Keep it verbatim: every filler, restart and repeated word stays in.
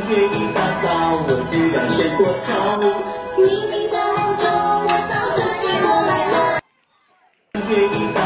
月一大早，我自然睡过头。明明在梦中，我早就醒过来了。月一大